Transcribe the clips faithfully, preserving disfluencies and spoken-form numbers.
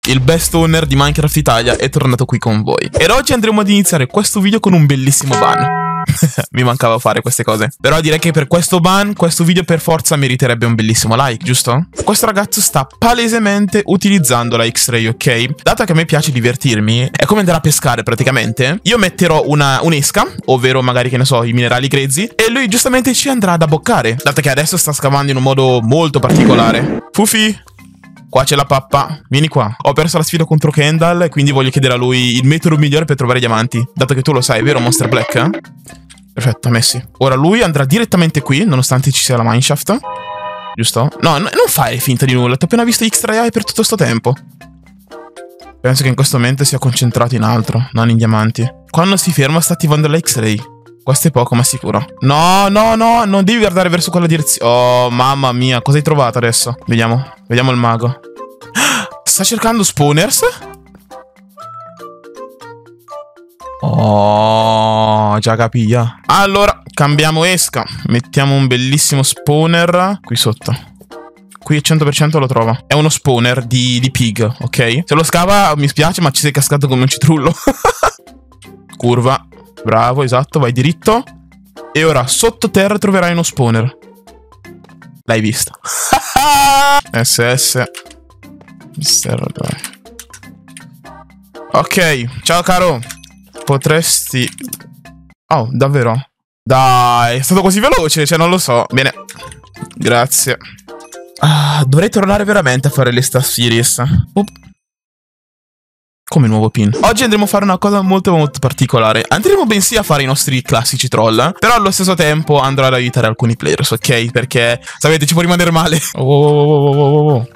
il best owner di Minecraft Italia, è tornato qui con voi. E oggi andremo ad iniziare questo video con un bellissimo ban. Mi mancava fare queste cose. Però direi che per questo ban, questo video per forza meriterebbe un bellissimo like, giusto? Questo ragazzo sta palesemente utilizzando la X-Ray, ok? Dato che a me piace divertirmi, è come andare a pescare praticamente. Io metterò una un'esca, ovvero magari, che ne so, i minerali grezzi, e lui giustamente ci andrà ad abboccare. Dato che adesso sta scavando in un modo molto particolare. Fufi, qua c'è la pappa, vieni qua. Ho perso la sfida contro Kendall e quindi voglio chiedere a lui il metodo migliore per trovare diamanti. Dato che tu lo sai, vero Monster Black? Eh? Perfetto, messi. Ora lui andrà direttamente qui, nonostante ci sia la mineshaft. Giusto? No, no, non fare finta di nulla. Ti ho appena visto X-Ray per tutto sto tempo. Penso che in questo momento sia concentrato in altro, non in diamanti. Quando si ferma sta attivando la X-Ray. Questo è poco ma sicuro. No, no, no, non devi guardare verso quella direzione. Oh, mamma mia, cosa hai trovato adesso? Vediamo, vediamo il mago. Sta cercando spawners? Oh, già capia. Allora, cambiamo esca. Mettiamo un bellissimo spawner qui sotto. Qui al cento per cento lo trova. È uno spawner di, di pig, ok? Se lo scava mi spiace, ma ci sei cascato come un citrullo. Curva. Bravo, esatto, vai diritto. E ora sottoterra troverai uno spawner. L'hai visto. S S. Ok, ciao caro. Potresti... Oh, davvero? Dai, è stato così veloce, cioè non lo so. Bene, grazie. Ah, dovrei tornare veramente a fare le Staff Series. Oh. Come nuovo pin. Oggi andremo a fare una cosa molto molto particolare. Andremo bensì a fare i nostri classici troll, però allo stesso tempo andrò ad aiutare alcuni players, ok? Perché, sapete, ci può rimanere male. Oh, oh, oh, oh, oh, oh.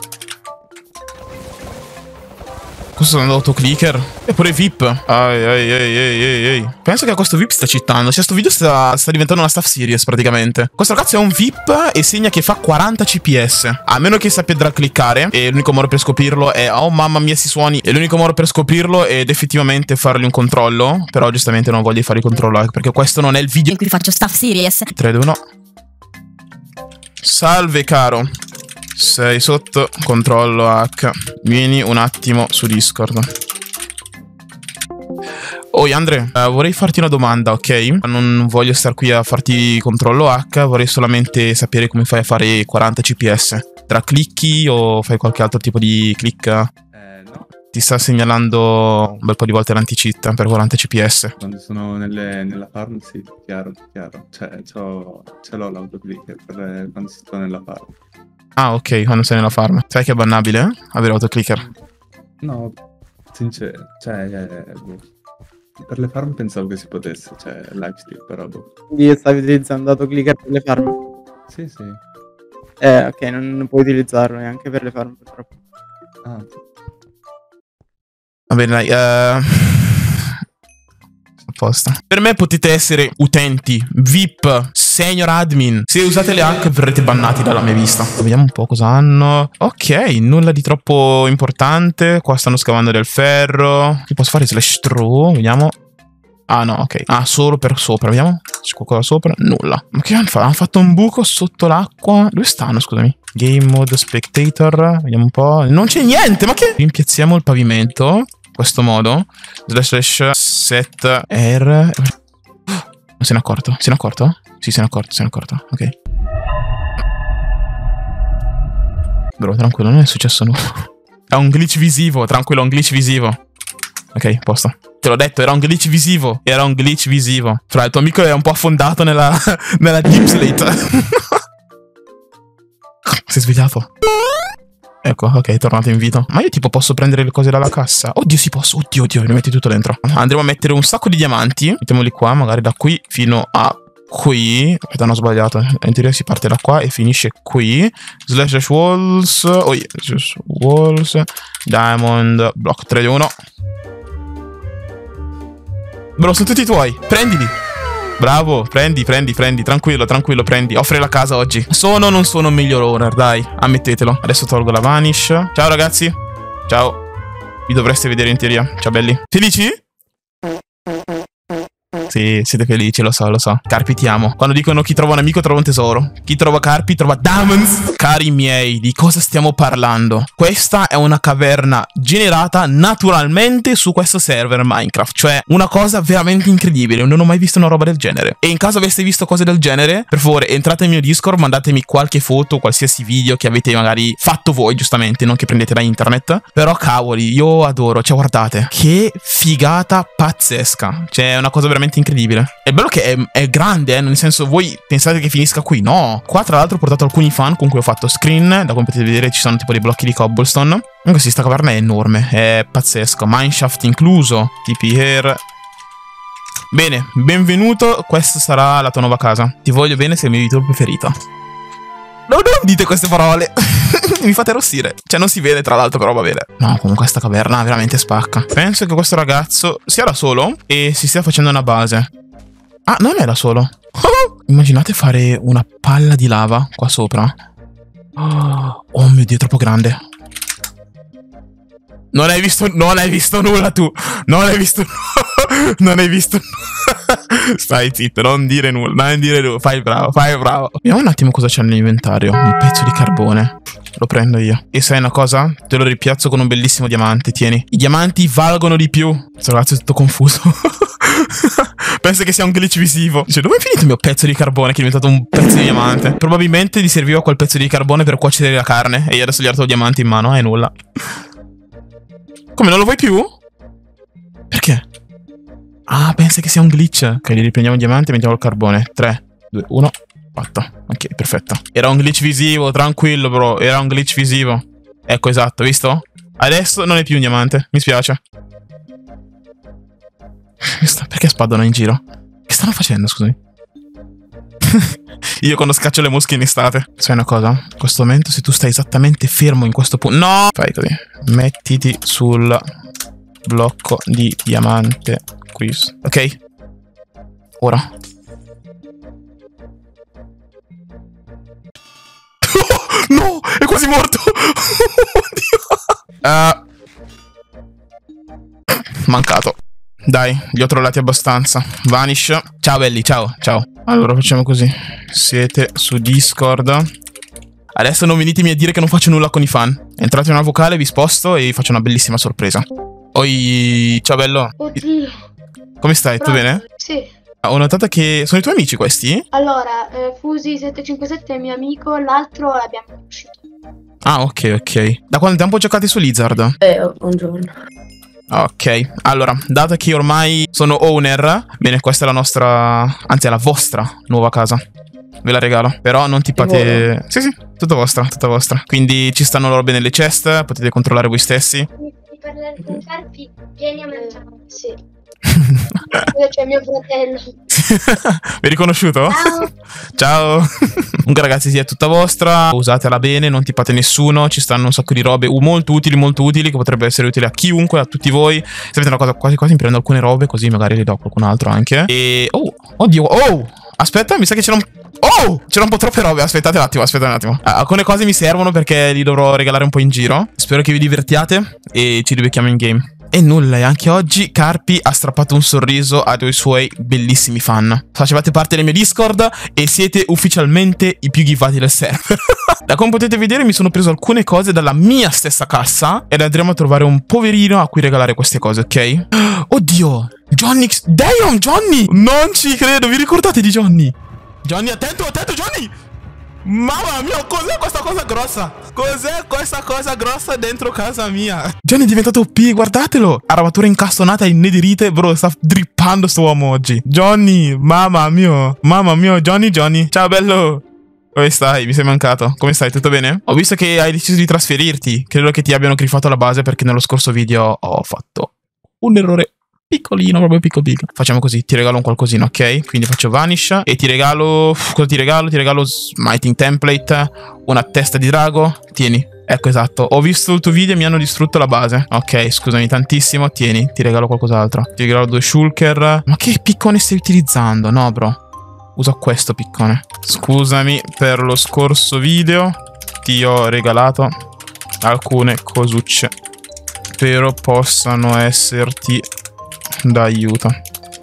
Questo è un autoclicker. E pure V I P. Ai, ai, ai, ai, ai, ai. Penso che a questo V I P sta citando. Cioè, sto video sta, sta diventando una Staff Series praticamente. Questo ragazzo è un V I P e segna che fa quaranta C P S. A meno che sappia drag cliccare. E l'unico modo per scoprirlo è... Oh, mamma mia, si suoni. E l'unico modo per scoprirlo è effettivamente fargli un controllo. Però giustamente non voglio fare il controllo, perché questo non è il video in cui faccio Staff Series. tre, due, uno. Salve, caro. Sei sotto controllo H. Vieni un attimo su Discord. Oi Andre, uh, vorrei farti una domanda, ok? Non voglio star qui a farti controllo H. Vorrei solamente sapere come fai a fare quaranta C P S. Tra clicchi o fai qualche altro tipo di click? Eh, no. Ti sta segnalando un bel po' di volte l'anti-cheat per quaranta C P S. Quando sono nelle, nella farm, sì, chiaro, chiaro. Cioè, ce l'ho l'autoclicker per quando si sta nella farm. Ah, ok, quando sei nella farm. Sai che è bannabile, eh? Avere autoclicker. No, sincero, cioè, eh, boh. Per le farm pensavo che si potesse, cioè, lifesteal, però boh. Quindi stavi utilizzando autoclicker per le farm? Sì, sì. Eh, ok, non, non puoi utilizzarlo neanche per le farm, purtroppo. Ah. Va bene, dai, uh... apposta. Per me potete essere utenti, V I P, senior admin. Se usate le hack verrete bannati dalla mia vista. Vediamo un po' cosa hanno. Ok, nulla di troppo importante. Qua stanno scavando del ferro. Che posso fare? Slash true. Vediamo. Ah no, ok. Ah, solo per sopra. Vediamo. C'è qualcosa sopra? Nulla. Ma che hanno fatto? Hanno fatto un buco sotto l'acqua. Dove stanno, scusami? Game mode spectator. Vediamo un po'. Non c'è niente, ma che? Rimpiazziamo il pavimento. In questo modo. Slash slash set air. Non se ne è accorto? Se ne è accorto? Sì, se ne è accorto, se ne è accorto. Ok. Bro, tranquillo, non è successo nulla. È un glitch visivo, tranquillo, un glitch visivo. Ok, posto. Te l'ho detto, era un glitch visivo. Era un glitch visivo. Fra, il tuo amico è un po' affondato nella, nella deep slate. Si è svegliato. Ecco, ok, è tornato in vita. Ma io tipo posso prendere le cose dalla cassa? Oddio, si posso. Oddio, oddio, le metti tutto dentro. Andremo a mettere un sacco di diamanti. Mettiamoli qua, magari da qui fino a qui. Aspetta, hanno sbagliato. In teoria si parte da qua e finisce qui. Slash slash walls. Oh yeah. Slash walls. Diamond. Block tre, uno. Bro, sono tutti tuoi. Prendili. Bravo, prendi, prendi, prendi. Tranquillo, tranquillo, prendi. Offri la casa oggi. Sono o non sono un miglior owner, dai. Ammettetelo. Adesso tolgo la vanish. Ciao ragazzi. Ciao. Vi dovreste vedere in teoria. Ciao belli. Felici? Sì, siete felici, lo so, lo so. Carpi ti amo. Quando dicono chi trova un amico trova un tesoro. Chi trova Carpi trova diamonds. Cari miei, di cosa stiamo parlando? Questa è una caverna generata naturalmente su questo server Minecraft. Cioè, una cosa veramente incredibile. Non ho mai visto una roba del genere. E in caso aveste visto cose del genere, per favore, entrate nel mio Discord, mandatemi qualche foto, qualsiasi video che avete magari fatto voi, giustamente, non che prendete da internet. Però, cavoli, io adoro. Cioè, guardate, che figata pazzesca. Cioè, è una cosa veramente incredibile. È bello che è, è grande, eh, nel senso, voi pensate che finisca qui? No. Qua, tra l'altro, ho portato alcuni fan con cui ho fatto screen. Da come potete vedere ci sono tipo dei blocchi di cobblestone. Comunque sì, sta caverna è enorme, è pazzesco. Mineshaft incluso, T P here. Bene, benvenuto, questa sarà la tua nuova casa. Ti voglio bene, sei il mio editor preferito. No, non dite queste parole. Mi fate arrossire. Cioè, non si vede tra l'altro, però va bene. No, comunque questa caverna veramente spacca. Penso che questo ragazzo sia da solo e si stia facendo una base. Ah, non è da solo. Oh, immaginate fare una palla di lava qua sopra. Oh mio Dio, è troppo grande. Non hai visto, non hai visto nulla tu. Non hai visto, non hai visto. Stai zitto, non dire nulla, non dire nulla. Fai il bravo, fai il bravo. Vediamo un attimo cosa c'è nell'inventario. Un pezzo di carbone. Lo prendo io. E sai una cosa? Te lo ripiazzo con un bellissimo diamante, tieni. I diamanti valgono di più. Questo ragazzo è tutto confuso. Pensa che sia un glitch visivo. Dice, dove è finito il mio pezzo di carbone che è diventato un pezzo di diamante? Probabilmente gli serviva quel pezzo di carbone per cuocere la carne. E io adesso gli ho dato il diamante in mano. E nulla. Come, non lo vuoi più? Perché? Ah, pensa che sia un glitch. Ok, gli riprendiamo il diamante e mettiamo il carbone. tre, due, uno. Fatto. Ok, perfetto. Era un glitch visivo, tranquillo bro. Era un glitch visivo. Ecco, esatto, visto? Adesso non è più un diamante. Mi spiace. Perché spadano in giro? Che stanno facendo, scusami? Io quando scaccio le mosche in estate. Sai una cosa? In questo momento, se tu stai esattamente fermo in questo punto... No! Fai così. Mettiti sul blocco di diamante qui. Ok? Ora. No! È quasi morto! Oddio! Uh, mancato. Dai, li ho trollati abbastanza. Vanish. Ciao belli, ciao, ciao. Allora facciamo così. Siete su Discord. Adesso non venitemi a dire che non faccio nulla con i fan. Entrate in una vocale, vi sposto e vi faccio una bellissima sorpresa. Oi, ciao bello. Oddio. Come stai? Tutto bene? Sì. Ho notato che sono i tuoi amici questi? Allora, eh, Fusi sette cinque sette è mio amico, l'altro l'abbiamo conosciuto. Ah, ok, ok. Da quanto tempo giocate su Lizard? Eh, un giorno. Ok, allora, dato che ormai sono owner, bene, questa è la nostra, anzi è la vostra nuova casa. Ve la regalo, però non tippate... Sì, sì, tutta vostra, tutta vostra. Quindi ci stanno le robe nelle chest, potete controllare voi stessi. Mi parlare con Carpi, vieni a mangiare. Sì. C'è mio fratello. Mi hai riconosciuto? Ciao. Ciao. Comunque ragazzi, sì, è tutta vostra. Usatela bene, non tippate nessuno. Ci stanno un sacco di robe molto utili, molto utili, che potrebbe essere utile a chiunque, a tutti voi. Sapete una cosa, quasi quasi mi prendo alcune robe, così magari le do a qualcun altro anche. E... oh, oddio, oh, aspetta, mi sa che c'era un... oh, c'era un po' troppe robe, aspettate un attimo, aspettate un attimo. Ah, alcune cose mi servono perché li dovrò regalare un po' in giro. Spero che vi divertiate e ci ribecchiamo in game. E nulla, e anche oggi Carpi ha strappato un sorriso a due suoi bellissimi fan. Facevate parte del mio Discord e siete ufficialmente i più givati del server. Da come potete vedere mi sono preso alcune cose dalla mia stessa cassa ed andremo a trovare un poverino a cui regalare queste cose, ok? Oddio, Johnny, damn Johnny! Non ci credo, vi ricordate di Johnny? Johnny, attento, attento Johnny! Mamma mia, cos'è questa cosa grossa? Cos'è questa cosa grossa dentro casa mia? Johnny è diventato O P, guardatelo. Armatura incastonata e innerite, bro, sta drippando sto uomo oggi. Johnny, mamma mia, mamma mia, Johnny, Johnny. Ciao bello. Come stai? Mi sei mancato. Come stai? Tutto bene? Ho visto che hai deciso di trasferirti. Credo che ti abbiano griffato la base perché nello scorso video ho fatto un errore piccolino, proprio piccolo piccolo. Facciamo così, ti regalo un qualcosina, ok? Quindi faccio Vanish e ti regalo... cosa ti regalo? Ti regalo Smiting Template, una testa di drago. Tieni, ecco esatto. Ho visto il tuo video e mi hanno distrutto la base. Ok, scusami tantissimo, tieni, ti regalo qualcos'altro. Ti regalo due shulker. Ma che piccone stai utilizzando? No, bro. Uso questo piccone. Scusami per lo scorso video. Ti ho regalato alcune cosucce. Spero possano esserti d'aiuto.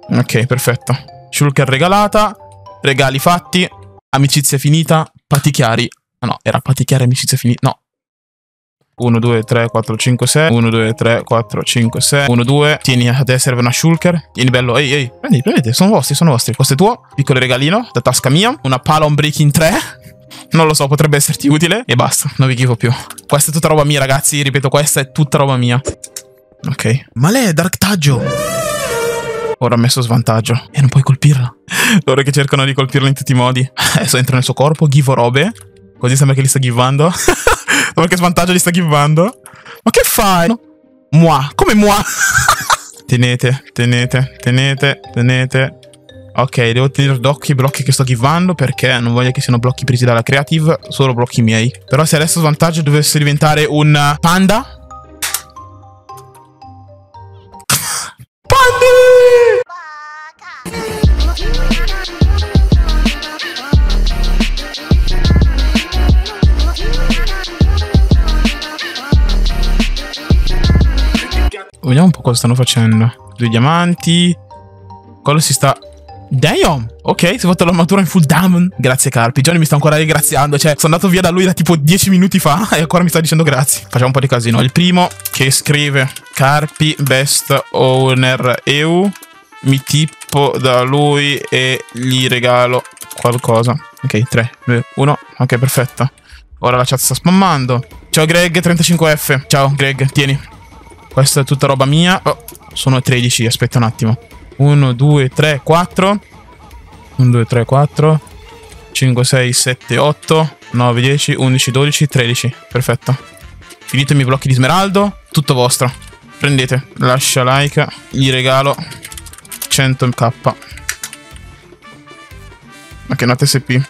Ok, perfetto. Shulker regalata. Regali fatti. Amicizia finita. Pati chiari. Ah no, era pati chiari, amicizia finita. No. uno, due, tre, quattro, cinque, sei. uno, due, tre, quattro, cinque, sei. uno, due. Tieni, a te serve una Shulker. Tieni bello. Ehi, ehi. Prendi, prendete. Sono vostri, sono vostri. Questo è tuo. Piccolo regalino da tasca mia. Una pala on breaking tre. Non lo so, potrebbe esserti utile. E basta, non vi chiedo più. Questa è tutta roba mia, ragazzi. Ripeto, questa è tutta roba mia. Ok. Ma lei è Dark Taggio. Ora ha messo svantaggio. E non puoi colpirla. Loro che cercano di colpirla in tutti i modi. Adesso entra nel suo corpo. Give robe. Così sembra che li sta givando. Ma che svantaggio li sta givando? Ma che fai? No. Mua. Come mua? Tenete, tenete, tenete, tenete. Ok, devo tenere d'occhio i blocchi che sto givando perché non voglio che siano blocchi presi dalla creative, solo blocchi miei. Però se adesso svantaggio dovesse diventare un panda. Pandi! Vediamo un po' cosa stanno facendo. Due diamanti. Quello si sta... Damn! Ok, si è fatto l'armatura in full diamond. Grazie Carpi. Johnny mi sta ancora ringraziando. Cioè, sono andato via da lui da tipo dieci minuti fa e ancora mi sta dicendo grazie. Facciamo un po' di casino. Il primo che scrive Carpi best owner E U. Mi tipo da lui e gli regalo qualcosa. Ok, tre, due, uno. Ok, perfetto. Ora la chat sta spammando. Ciao Greg, trentacinque F. Ciao Greg, tieni. Questa è tutta roba mia. Oh, sono tredici, aspetta un attimo. uno, due, tre, quattro. uno, due, tre, quattro. cinque, sei, sette, otto. nove, dieci, undici, dodici, tredici. Perfetto. Finito i miei blocchi di smeraldo. Tutto vostro. Prendete. Lascia like. Gli regalo cento k. Ok, not S P.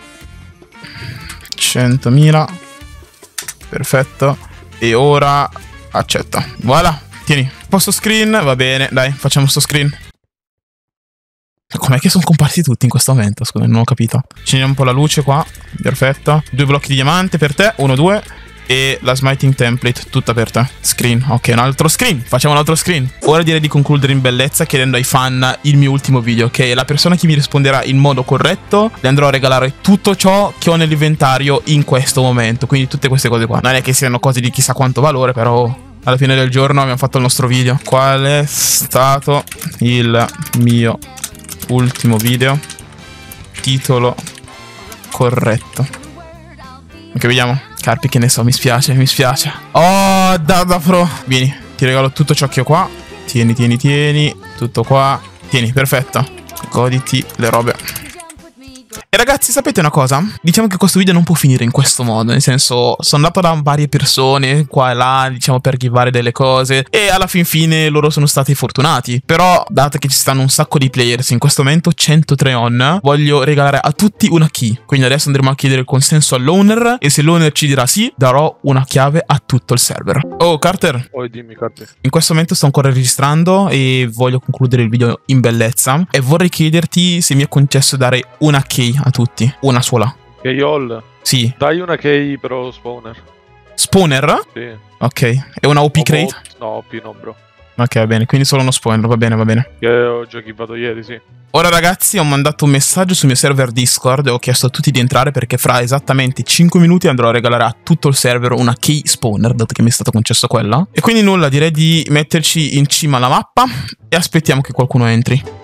centomila. Perfetto. E ora accetta. Voilà. Tieni. Posto screen? Va bene. Dai, facciamo sto screen. Com'è che sono scomparsi tutti in questo momento? Scusa, non ho capito. Accendiamo un po' la luce qua. Perfetto. Due blocchi di diamante per te. Uno, due. E la smiting template tutta per te. Screen. Ok, un altro screen. Facciamo un altro screen. Ora direi di concludere in bellezza chiedendo ai fan il mio ultimo video, che la persona che mi risponderà in modo corretto le andrò a regalare tutto ciò che ho nell'inventario in questo momento. Quindi tutte queste cose qua. Non è che siano cose di chissà quanto valore, però alla fine del giorno abbiamo fatto il nostro video. Qual è stato il mio ultimo video? Titolo corretto. Ok, vediamo. Carpi, che ne so, mi spiace, mi spiace. Oh, Dada Pro. Vieni, ti regalo tutto ciò che ho qua. Tieni, tieni, tieni. Tutto qua. Tieni, perfetto. Goditi le robe. E ragazzi, sapete una cosa? Diciamo che questo video non può finire in questo modo. Nel senso, sono andato da varie persone qua e là, diciamo, per givare delle cose, e alla fin fine loro sono stati fortunati. Però, dato che ci stanno un sacco di players in questo momento, centotré on, voglio regalare a tutti una key. Quindi adesso andremo a chiedere il consenso all'owner, e se l'owner ci dirà sì, darò una chiave a tutto il server. Oh, Carter. Oh, dimmi, Carter. In questo momento sto ancora registrando e voglio concludere il video in bellezza, e vorrei chiederti se mi è concesso dare una key a tutti. Una sola. Key all? Sì. Dai una key però spawner. Spawner? Sì. Ok. E una O P O crate? bot? No, O P no, bro. Ok, va bene. Quindi solo uno spawner. Va bene, va bene. Che ho già givato ieri, sì. Ora ragazzi, ho mandato un messaggio sul mio server Discord e ho chiesto a tutti di entrare perché fra esattamente cinque minuti andrò a regalare a tutto il server una key spawner, dato che mi è stato concesso quella. E quindi nulla, direi di metterci in cima alla mappa e aspettiamo che qualcuno entri.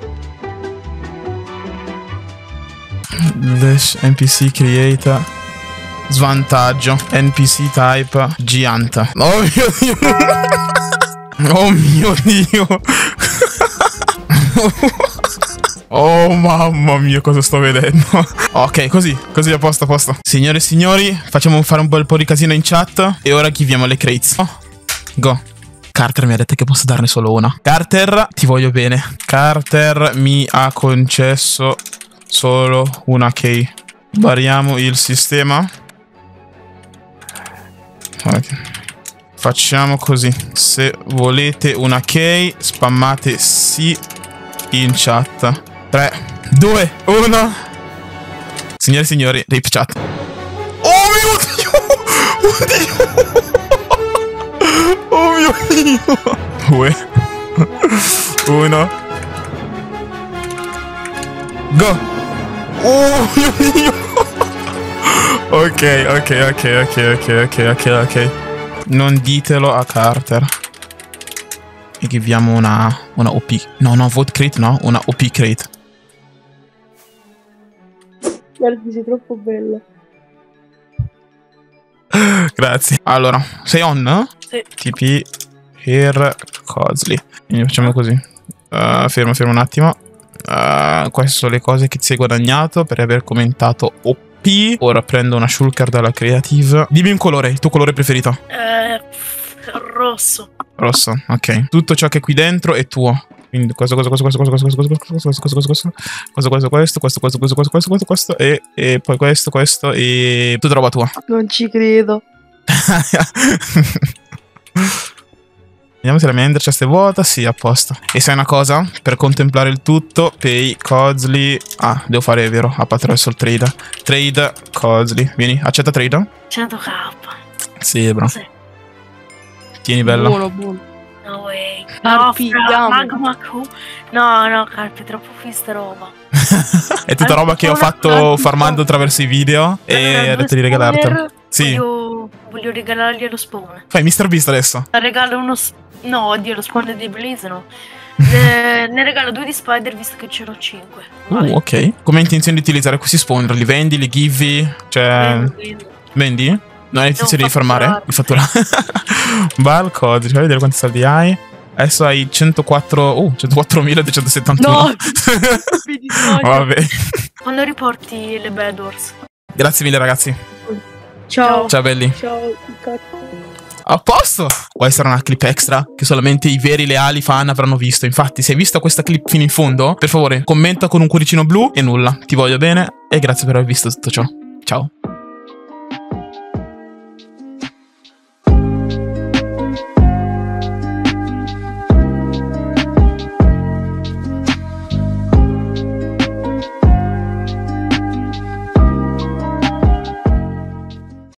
Dash N P C creator. Svantaggio N P C type Giant. Oh mio dio. Oh mio dio. Oh mamma mia, cosa sto vedendo. Ok, così, così a posto, a posto. Signore e signori, facciamo fare un bel po' di casino in chat. E ora chiviamo le crates. Oh, go. Carter mi ha detto che posso darne solo una. Carter, ti voglio bene. Carter mi ha concesso solo una key. Variamo il sistema. Okay. Facciamo così. Se volete una key, spammate sì in chat. tre, due, uno. Signore e signori, rip chat. Oh mio dio! Oh mio dio! Oh mio dio! due, uno. Go! Oh mio Dio! Ok, ok, ok, ok, ok, ok, ok, ok. Non ditelo a Carter. E chiediamo una, una O P. No, no, vote crate, no, una O P crate. Guardi, sei troppo bella. Grazie. Allora, sei on? Sì. T P here Cosley. Quindi facciamo così. Uh, fermo, fermo un attimo. Uh, queste sono le cose che ti sei guadagnato per aver commentato O P. Ora prendo una shulker dalla creative. Dimmi un colore, il tuo colore preferito. Eh, rosso. Rosso, ok. Tutto ciò che è qui dentro è tuo. Quindi questo, questo, questo, questo, questo, questo, questo, questo, questo, questo, questo, questo, questo, questo, questo, questo, questo, questo, questo, e, e poi questo, questo, e tutta roba tua. Non ci credo. Vediamo se la mia ender chest è vuota. Sì, a posto. E sai una cosa? Per contemplare il tutto, pay Cosley. Ah, devo fare, è vero, attraverso il trade. Trade Cosley. Vieni, accetta trade. cento k. Sì, bro. Sì. Tieni, bella. Buono, buono. No way. No, Carpi, fra, andiamo. magma Q. No, no, Carpi, è troppo questa roba. È tutta roba che ho fatto farmando attraverso i video e ho detto di regalartela. Sì. Voglio, voglio regalargli lo spawn. Fai mister Beast adesso. Regalo uno... sp- No, oddio, lo spawn di Blaze no. Ne, ne regalo due di Spider visto che ce n'ho cinque. Uh, ok. Come hai intenzione di utilizzare questi spawner? Li vendi, li givi? Cioè... Vendi? Non hai intenzione di farmare? Di fatturare? Bal codice, fai vedere quanti soldi hai. Adesso hai centoquattro... Oh, centoquattromiladuecentosettantuno. No! Mi dissocio. Vabbè. Quando riporti le Bedwars? Grazie mille ragazzi. Ciao. Ciao belli. Ciao. A posto! Questa era una clip extra che solamente i veri leali fan avranno visto. Infatti, se hai visto questa clip fino in fondo, per favore commenta con un cuoricino blu e nulla. Ti voglio bene e grazie per aver visto tutto ciò. Ciao.